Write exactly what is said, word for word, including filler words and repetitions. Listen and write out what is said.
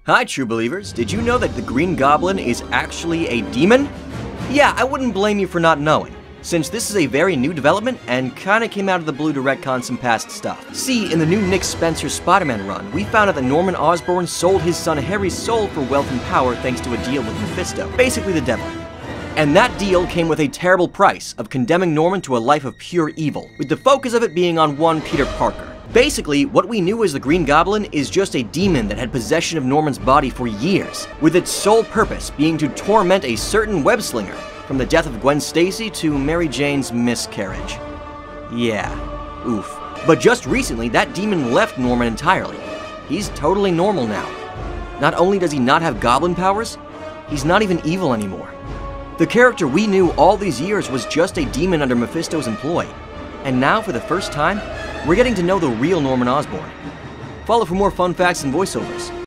Hi, true believers. Did you know that the Green Goblin is actually a demon? Yeah, I wouldn't blame you for not knowing, since this is a very new development and kinda came out of the blue to retcon some past stuff. See, in the new Nick Spencer Spider-Man run, we found out that Norman Osborn sold his son Harry's soul for wealth and power thanks to a deal with Mephisto, basically the devil. And that deal came with a terrible price of condemning Norman to a life of pure evil, with the focus of it being on one Peter Parker. Basically, what we knew as the Green Goblin is just a demon that had possession of Norman's body for years, with its sole purpose being to torment a certain web-slinger, from the death of Gwen Stacy to Mary Jane's miscarriage. Yeah, oof. But just recently, that demon left Norman entirely. He's totally normal now. Not only does he not have goblin powers, he's not even evil anymore. The character we knew all these years was just a demon under Mephisto's employ. And now, for the first time, we're getting to know the real Norman Osborn. Follow for more fun facts and voiceovers.